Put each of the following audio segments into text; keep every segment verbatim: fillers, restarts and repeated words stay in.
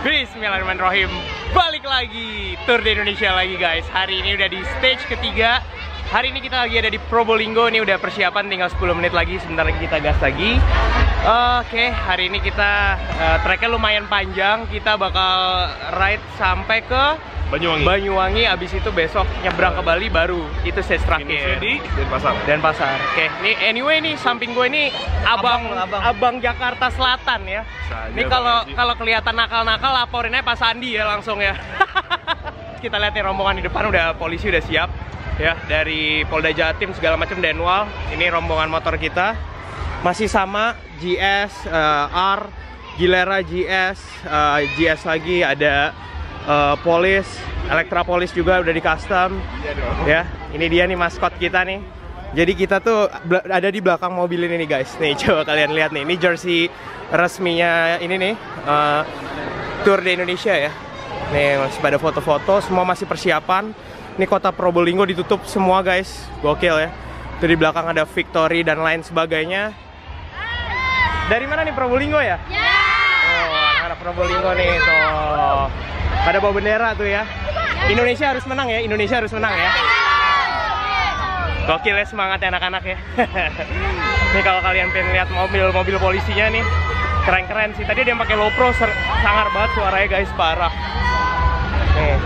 Bismillahirrahmanirrahim. Balik lagi Tour de Indonesia lagi guys. Hari ini udah di stage ketiga. Hari ini kita lagi ada di Probolinggo. Ini udah persiapan, tinggal sepuluh menit lagi. Sebentar lagi kita gas lagi. uh, Oke, okay. Hari ini kita uh, tracknya lumayan panjang. Kita bakal ride sampai ke Banyuwangi. Banyuwangi, abis itu besok nyebrang ke Bali, baru itu stage terakhir. Di Denpasar. Denpasar. Oke, nih anyway nih samping gue ini abang abang, abang. abang Jakarta Selatan ya. Ini kalau kalau kelihatan nakal-nakal laporinnya Pak Sandi ya langsung ya. Kita lihat nih rombongan di depan udah polisi udah siap ya, dari Polda Jatim segala macam Denwal. Ini rombongan motor kita masih sama G S, uh, R, Gilera G S, uh, G S lagi ada. Uh, polis, Elektra Polis juga udah di custom ya. Ini dia nih maskot kita nih. Jadi kita tuh ada di belakang mobil ini nih guys. Nih coba kalian lihat nih. Ini jersey resminya ini nih uh, Tour de Indonesia ya. Nih masih pada foto-foto. Semua masih persiapan. Ini kota Probolinggo ditutup semua guys. Gokil ya. Tuh di belakang ada Victory dan lain sebagainya. Dari mana nih, Probolinggo ya? Ya. Oh, anak Probolinggo nih tuh. Ada bawa bendera tuh ya. Indonesia harus menang ya, Indonesia harus menang ya. Gokil ya semangatnya anak-anak ya. Nih kalau kalian pengen lihat mobil-mobil polisinya nih, keren-keren sih. Tadi dia pakai low pro, sangar banget suaranya guys, parah. Nih.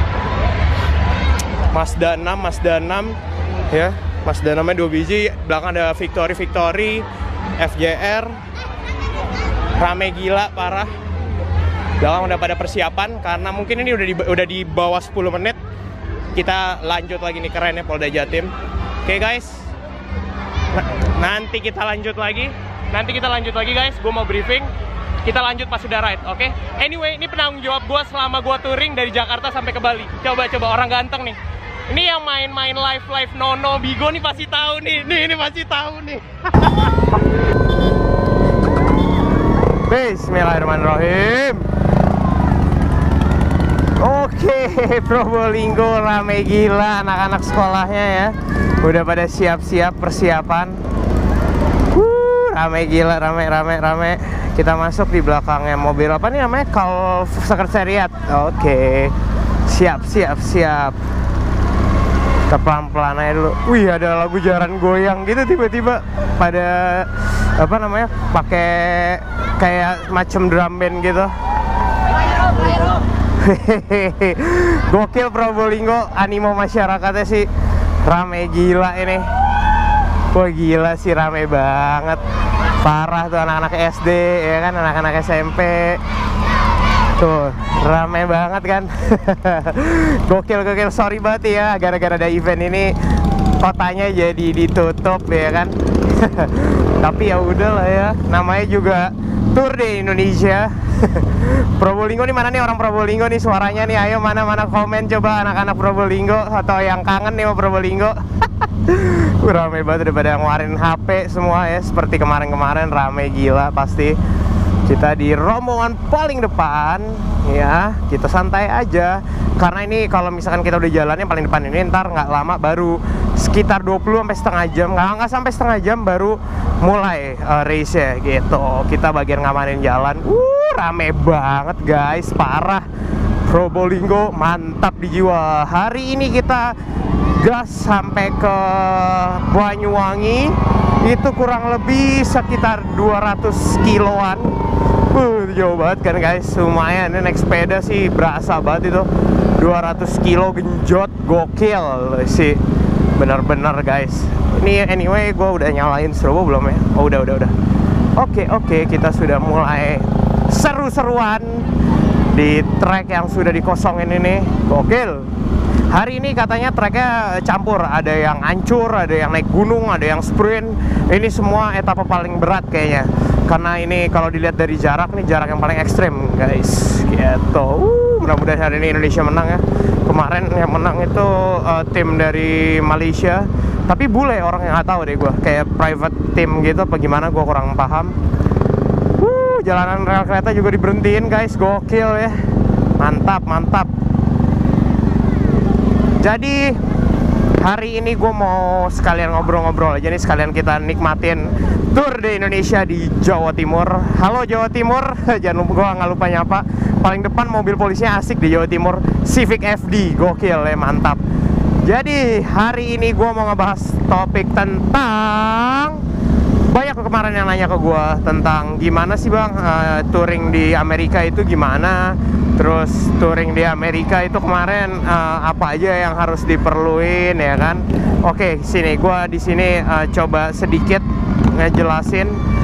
Mazda enam, Mazda enam ya. Mazda enam-nya dua biji, belakang ada Victory Victory, F J R. Rame gila, parah. Belakang udah pada persiapan karena mungkin ini udah di, udah di bawah sepuluh menit. Kita lanjut lagi nih, keren ya Polda Jatim. Oke okay, guys, nah, nanti kita lanjut lagi. Nanti kita lanjut lagi guys. Gue mau briefing. Kita lanjut pas sudah ride, oke? Okay? Anyway, ini penanggung jawab gue selama gue touring dari Jakarta sampai ke Bali. Coba-coba orang ganteng nih. Ini yang main-main live-live Nono Bigo nih pasti tahu nih. Nih ini pasti tahu nih. Bismillahirrahmanirrahim. Oke, Probolinggo rame gila anak-anak sekolahnya ya. Udah pada siap-siap persiapan. Wuh, rame gila, rame rame rame. Kita masuk di belakangnya mobil apa nih namanya? Kal Sekretariat. Oke. Siap siap siap. Kita pelan-pelan aja dulu. Wih, ada lagu Jaran Goyang gitu tiba-tiba pada apa namanya? Pakai kayak macam drum band gitu. Hehehe, gokil Probolinggo, animo masyarakatnya sih rame gila ini. Wah gila sih, rame banget, parah tuh anak-anak S D ya kan, anak-anak S M P tuh rame banget kan. Gokil gokil, sorry banget ya gara-gara ada event ini kotanya jadi ditutup ya kan. Tapi ya udahlah ya, namanya juga Tour de Indonesia. Probolinggo nih, mana nih orang Probolinggo nih suaranya nih, ayo mana-mana komen coba anak-anak Probolinggo atau yang kangen nih sama Probolinggo. Rame banget, udah pada ngeluarin H P semua ya, seperti kemarin-kemarin rame gila pasti. Kita di rombongan paling depan ya, kita santai aja karena ini kalau misalkan kita udah jalannya paling depan ini ntar nggak lama baru sekitar dua puluh sampai setengah jam, nggak nggak sampai setengah jam baru mulai uh, race ya gitu. Kita bagian ngamanin jalan. Uh, rame banget guys, parah. Probolinggo mantap di jiwa. Hari ini kita gas sampai ke Banyuwangi, itu kurang lebih sekitar dua ratus kiloan. Uh, jauh banget kan guys, lumayan. Ini naik sepeda sih berasa banget itu. Dua ratus kilo genjot, gokil sih. Bener-bener guys. Ini anyway gue udah nyalain strobo belum ya? Oh udah udah udah. Oke oke, kita sudah mulai seru-seruan di trek yang sudah dikosongin ini. Gokil. Hari ini katanya treknya campur, ada yang hancur, ada yang naik gunung, ada yang sprint. Ini semua etapa paling berat kayaknya. Karena ini kalau dilihat dari jarak nih, jarak yang paling ekstrim guys. Gitu. Uh, mudah-mudahan hari ini Indonesia menang ya. Kemarin yang menang itu uh, tim dari Malaysia. Tapi bule orang yang nggak tahu deh gue. Kayak private team gitu apa gimana, gue kurang paham. Uh, jalanan rel kereta juga diberhentiin guys, gokil ya. Mantap, mantap. Jadi hari ini gue mau sekalian ngobrol-ngobrol aja nih, sekalian kita nikmatin tour di Indonesia di Jawa Timur. Halo Jawa Timur, jangan lupa, gue nggak lupa nyapa. Paling depan mobil polisinya asik di Jawa Timur, Civic F D, gokil ya, mantap. Jadi hari ini gue mau ngebahas topik tentang, banyak kemarin yang nanya ke gue tentang gimana sih bang uh, touring di Amerika itu gimana. Terus touring di Amerika itu kemarin uh, apa aja yang harus diperluin ya kan? Oke, sini gua di sini uh, coba sedikit ngejelasin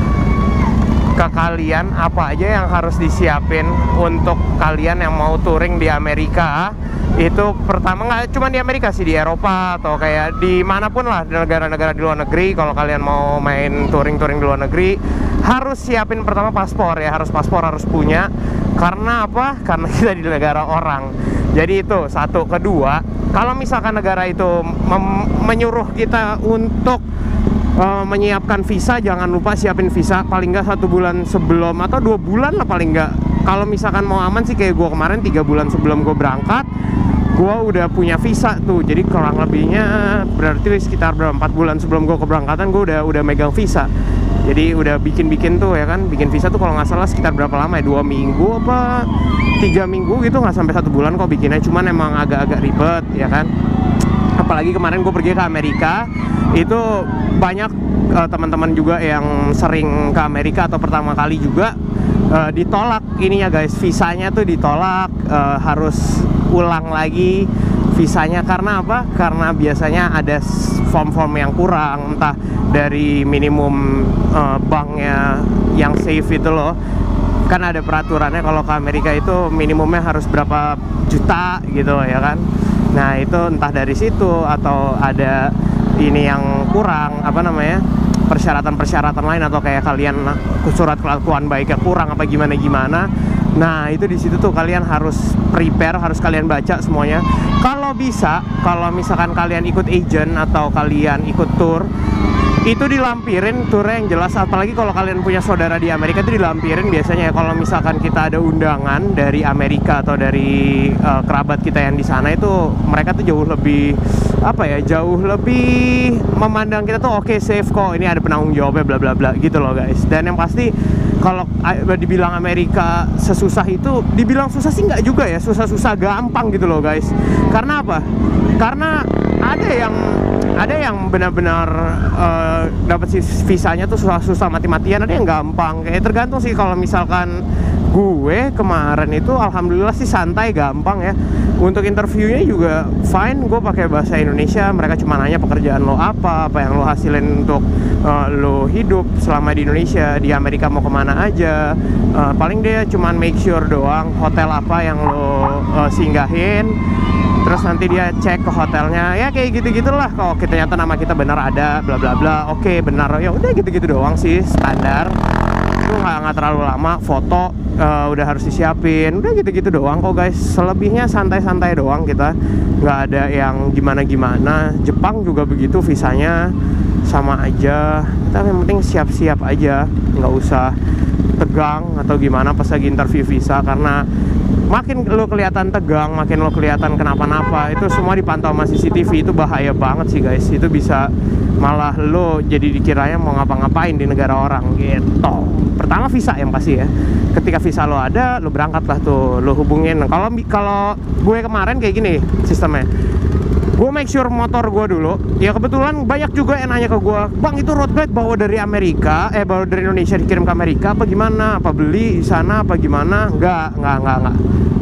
ke kalian apa aja yang harus disiapin untuk kalian yang mau touring di Amerika. Itu pertama nggak cuma di Amerika sih, di Eropa atau kayak dimanapun lah, di negara-negara di luar negeri. Kalau kalian mau main touring-touring di luar negeri, harus siapin pertama paspor ya, harus paspor harus punya. Karena apa? Karena kita di negara orang. Jadi itu satu. Kedua, kalau misalkan negara itu menyuruh kita untuk uh, menyiapkan visa, jangan lupa siapin visa paling nggak satu bulan sebelum, atau dua bulan lah paling nggak. Kalau misalkan mau aman sih kayak gue kemarin, tiga bulan sebelum gue berangkat gue udah punya visa tuh. Jadi kurang lebihnya berarti sekitar berapa, empat bulan sebelum gue keberangkatan gue udah udah megang visa. Jadi udah bikin-bikin tuh ya kan, bikin visa tuh kalau nggak salah sekitar berapa lama ya, dua minggu apa tiga minggu gitu, nggak sampai satu bulan kok bikinnya. Cuman emang agak-agak ribet ya kan. Apalagi kemarin gue pergi ke Amerika, itu banyak uh, teman-teman juga yang sering ke Amerika atau pertama kali juga uh, ditolak ininya guys, visanya tuh ditolak, uh, harus ulang lagi visanya. Karena apa? Karena biasanya ada form-form yang kurang, entah dari minimum uh, banknya yang safe itu loh. Kan ada peraturannya kalau ke Amerika itu minimumnya harus berapa juta gitu ya kan. Nah itu entah dari situ atau ada ini yang kurang, apa namanya, persyaratan-persyaratan lain, atau kayak kalian surat kelakuan baiknya kurang apa gimana-gimana. Nah itu di situ tuh kalian harus prepare, harus kalian baca semuanya. Kalau bisa, kalau misalkan kalian ikut agent atau kalian ikut tour, itu dilampirin tournya yang jelas. Apalagi kalau kalian punya saudara di Amerika, itu dilampirin biasanya ya. Kalau misalkan kita ada undangan dari Amerika atau dari uh, kerabat kita yang di sana, itu mereka tuh jauh lebih apa ya, jauh lebih memandang kita tuh oke, okay, safe kok, ini ada penanggung jawabnya bla bla bla gitu loh guys. Dan yang pasti kalau dibilang Amerika sesusah itu, dibilang susah sih nggak juga ya, susah-susah gampang gitu loh guys. Karena apa? Karena ada yang ada yang benar-benar uh, dapat visanya tuh susah-susah mati-matian, ada yang gampang. Kayak tergantung sih. Kalau misalkan gue kemarin itu alhamdulillah sih santai, gampang ya. Untuk interviewnya juga fine, gue pakai bahasa Indonesia. Mereka cuma nanya pekerjaan lo apa, apa yang lo hasilin untuk uh, lo hidup selama di Indonesia. Di Amerika mau kemana aja, uh, paling dia cuma make sure doang hotel apa yang lo uh, singgahin. Terus nanti dia cek ke hotelnya, ya kayak gitu-gitulah. Kalau ternyata nama kita benar ada, bla bla bla, oke benar, ya udah gitu-gitu doang sih, standar. Itu nggak nggak terlalu lama. Foto uh, udah harus disiapin, udah gitu-gitu doang kok guys. Selebihnya santai-santai doang kita, nggak ada yang gimana-gimana. Jepang juga begitu, visanya sama aja. Kita yang penting siap-siap aja, nggak usah tegang atau gimana pas lagi interview visa. Karena makin lo kelihatan tegang, makin lo kelihatan kenapa-napa, itu semua dipantau sama C C T V. Itu bahaya banget sih guys. Itu bisa malah lo jadi dikiranya mau ngapa-ngapain di negara orang gitu. Pertama visa yang pasti ya. Ketika visa lo ada, lo berangkat lah tuh, lo hubungin. Kalau kalau gue kemarin kayak gini sistemnya, gue make sure motor gue dulu. Ya kebetulan banyak juga yang nanya ke gue, bang itu road bike bawa dari Amerika, eh bawa dari Indonesia dikirim ke Amerika apa gimana? Apa beli di sana apa gimana? Enggak, enggak, enggak, enggak.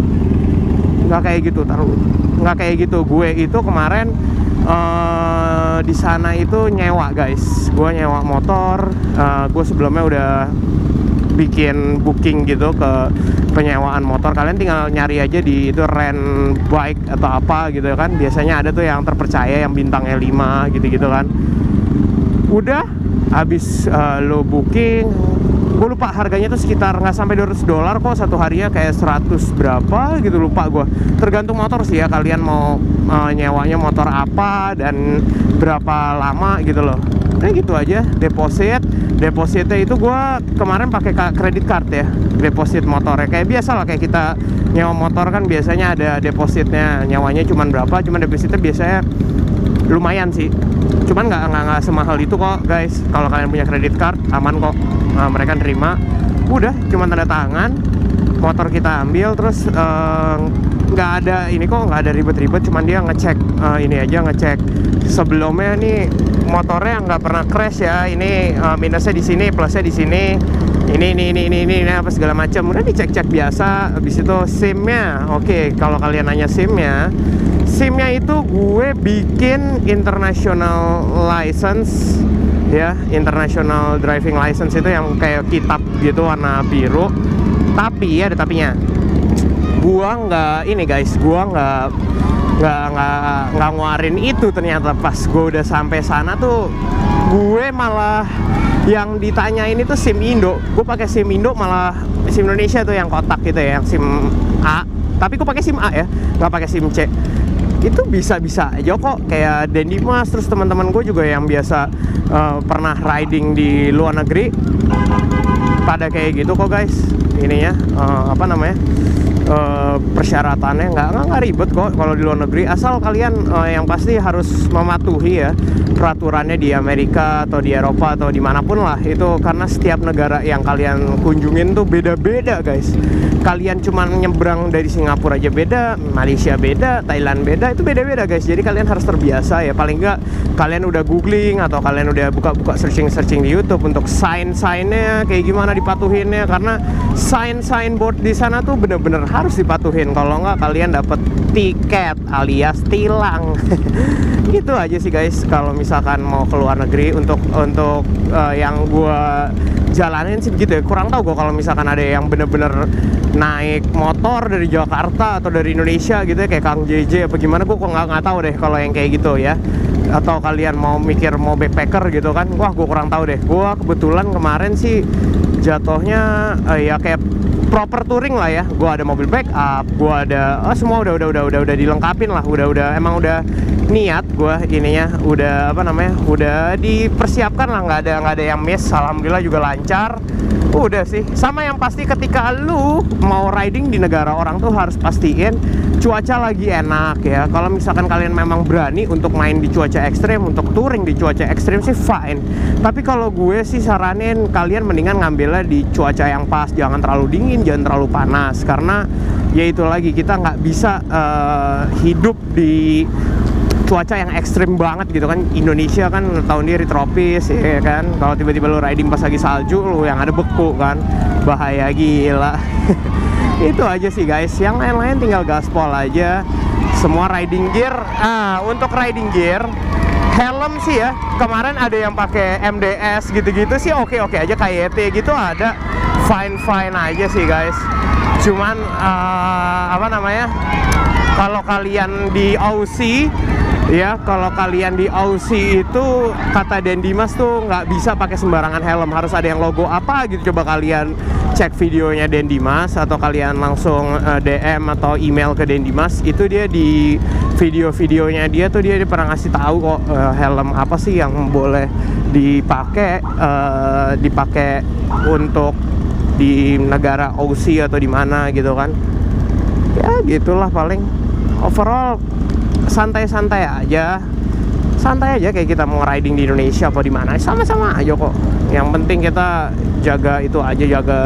Enggak kayak gitu, taruh. Enggak kayak gitu. Gue itu kemarin uh, di sana itu nyewa guys. Gue nyewa motor. Uh, gue sebelumnya udah bikin booking gitu ke penyewaan motor. Kalian tinggal nyari aja di itu rent bike atau apa gitu kan. Biasanya ada tuh yang terpercaya, yang bintangnya lima gitu-gitu kan. Udah habis uh, lo booking, gue lupa harganya tuh sekitar nggak sampai dua ratus dolar kok satu harinya, kayak seratus berapa gitu, lupa gue. Tergantung motor sih ya, kalian mau uh, nyewanya motor apa dan berapa lama gitu loh. Nah gitu aja. Deposit, depositnya itu gue kemarin pakai kredit card ya, deposit motornya kayak biasa lah, kayak kita nyewa motor kan biasanya ada depositnya, nyewanya cuman berapa, cuman depositnya biasanya lumayan sih, cuman nggak nggak nggak semahal itu kok guys. Kalau kalian punya kredit card aman kok, nah, mereka nerima. Udah cuma tanda tangan, motor kita ambil, terus nggak uh, ada ini kok, nggak ada ribet-ribet, cuman dia ngecek uh, ini aja, ngecek sebelumnya nih motornya nggak pernah crash ya, ini uh, minusnya di sini, plusnya di sini, ini ini ini ini ini, ini apa segala macam, udah dicek-cek biasa. Habis itu SIM-nya, oke, kalau kalian nanya SIM-nya, SIM-nya itu gue bikin international license ya, international driving license itu yang kayak kitab gitu warna biru. Tapi ada tapinya, gua nggak ini guys, gua nggak nggak nggak nggak nguarin itu. Ternyata pas gue udah sampai sana tuh, gue malah yang ditanyain itu SIM Indo. Gue pakai SIM Indo, malah SIM Indonesia tuh yang kotak gitu ya, yang SIM A. Tapi gue pakai SIM A ya, nggak pakai SIM C. Itu bisa-bisa aja kok, kayak Den Dimas, terus teman-teman gue juga yang biasa uh, pernah riding di luar negeri, pada kayak gitu kok guys. Ininya uh, apa namanya, uh, persyaratannya nggak nggak ribet kok kalau di luar negeri, asal kalian uh, yang pasti harus mematuhi ya peraturannya di Amerika atau di Eropa atau dimanapun lah itu, karena setiap negara yang kalian kunjungin tuh beda-beda guys. Kalian cuma nyebrang dari Singapura aja beda, Malaysia beda, Thailand beda, itu beda-beda guys. Jadi kalian harus terbiasa ya, paling nggak kalian udah googling atau kalian udah buka-buka searching-searching di YouTube untuk sign-signnya kayak gimana dipatuhinnya, karena sign-sign board di sana tuh bener-bener harus dipatuhin. Kalau nggak kalian dapat tiket alias tilang. Gitu aja sih guys kalau misalkan mau ke luar negeri. Untuk untuk uh, yang gua jalanin sih begitu ya. Kurang tahu gue kalau misalkan ada yang bener-bener naik motor dari Jakarta atau dari Indonesia gitu ya, kayak Kang J J apa gimana, gue kok nggak nggak tahu deh kalau yang kayak gitu ya. Atau kalian mau mikir mau backpacker gitu kan, wah gue kurang tahu deh. Gue kebetulan kemarin sih jatuhnya uh, ya kayak proper touring lah ya. Gue ada mobil backup, gue ada oh, semua udah udah udah udah udah dilengkapin lah, udah udah emang udah niat gue ininya, udah apa namanya, udah dipersiapkan lah, nggak ada nggak ada yang miss. Alhamdulillah juga lancar. Udah sih, sama yang pasti ketika lu mau riding di negara orang tuh harus pastiin cuaca lagi enak ya. Kalau misalkan kalian memang berani untuk main di cuaca ekstrim, untuk touring di cuaca ekstrim sih fine. Tapi kalau gue sih saranin kalian mendingan ngambilnya di cuaca yang pas, jangan terlalu dingin, jangan terlalu panas, karena ya itu lagi, kita nggak bisa uh, hidup di cuaca yang ekstrim banget gitu kan. Indonesia kan tahun diri tropis ya kan, kalau tiba-tiba lu riding pas lagi salju, lu yang ada beku kan, bahaya gila. Itu aja sih guys, yang lain-lain tinggal gaspol aja. Semua riding gear, ah untuk riding gear, helm sih ya, kemarin ada yang pakai M D S gitu-gitu sih oke-oke aja, K Y T gitu ada, fine-fine aja sih guys. Cuman uh, apa namanya, kalau kalian di Aussie ya, kalau kalian di Aussie itu kata Den Dimas tuh nggak bisa pakai sembarangan helm, harus ada yang logo apa gitu. Coba kalian cek videonya Den Dimas atau kalian langsung uh, D M atau email ke Den Dimas, itu dia di video-videonya dia tuh dia, dia pernah ngasih tahu kok uh, helm apa sih yang boleh dipakai uh, dipakai untuk di negara Aussie atau di mana gitu kan. Ya gitulah, paling overall santai-santai aja, santai aja kayak kita mau riding di Indonesia apa di mana, sama-sama aja kok. Yang penting kita jaga itu aja, jaga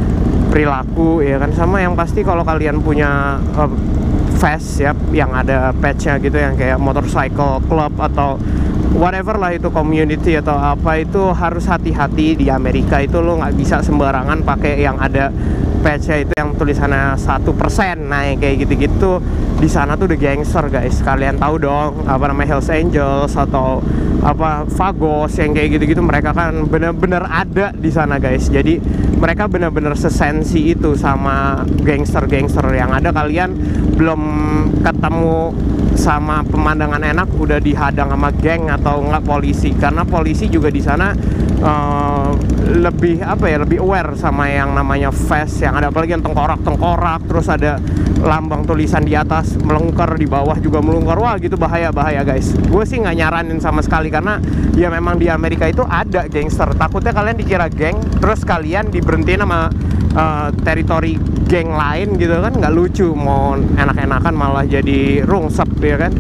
perilaku ya kan. Sama yang pasti kalau kalian punya uh, vest ya yang ada patchnya gitu, yang kayak motorcycle club atau whatever lah itu, community atau apa, itu harus hati-hati. Di Amerika itu lo nggak bisa sembarangan pakai yang ada patchnya itu yang tulisannya satu persen. Nah yang kayak gitu-gitu di sana tuh udah gangster guys. Kalian tahu dong apa namanya, Hells Angels atau apa Vagos yang kayak gitu-gitu, mereka kan bener-bener ada di sana guys. Jadi mereka bener-bener sesensi itu sama gangster-gangster yang ada. Kalian belum ketemu sama pemandangan enak udah dihadang sama geng atau enggak polisi, karena polisi juga di sana uh, lebih apa ya, lebih aware sama yang namanya vest yang ada, apalagi yang tengkorak-tengkorak, terus ada lambang tulisan di atas melungker, di bawah juga melungker. Wah gitu, bahaya-bahaya guys. Gue sih nggak nyaranin sama sekali, karena ya memang di Amerika itu ada gangster. Takutnya kalian dikira geng terus kalian diberhentiin sama uh, teritori geng lain gitu kan, nggak lucu. Mau enak-enakan malah jadi rungsep ya kan.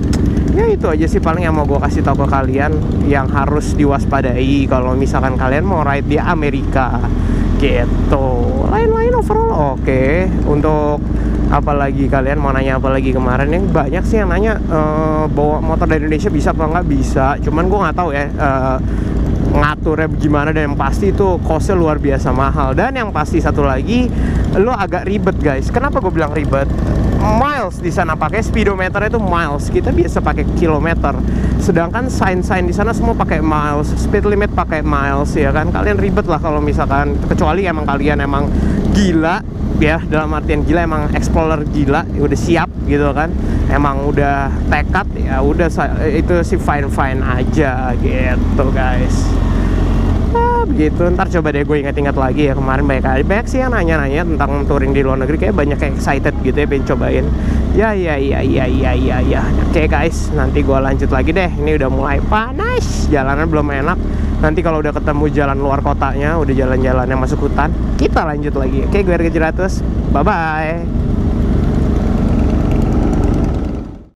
Ya itu aja sih paling yang mau gue kasih tahu ke kalian yang harus diwaspadai kalau misalkan kalian mau ride di Amerika gitu. Lain-lain overall oke. Okay. Untuk apalagi kalian mau nanya apa lagi kemarin, yang banyak sih yang nanya e, bawa motor dari Indonesia bisa apa nggak bisa. Cuman gue nggak tahu ya e, ngaturnya gimana, dan yang pasti itu costnya luar biasa mahal. Dan yang pasti satu lagi, lo agak ribet guys. Kenapa gue bilang ribet? Miles di sana pakai speedometer itu miles, kita biasa pakai kilometer. Sedangkan sign-sign di sana semua pakai miles, speed limit pakai miles ya kan. Kalian ribet lah kalau misalkan, kecuali emang kalian emang gila ya, dalam artian gila emang explorer gila, ya udah siap gitu kan. Emang udah tekad ya udah, itu sih fine-fine aja gitu guys. Nah, begitu. Ntar coba deh gue inget-inget lagi ya, kemarin banyak kali banyak sih yang nanya-nanya tentang touring di luar negeri, kayak banyak yang excited gitu ya pengen cobain. Ya ya ya ya ya ya ya. Oke guys, nanti gue lanjut lagi deh. Ini udah mulai panas, jalanan belum enak. Nanti kalau udah ketemu jalan luar kotanya, udah jalan-jalan yang masuk hutan, kita lanjut lagi. Oke, gue Harga Jeratus. Bye bye.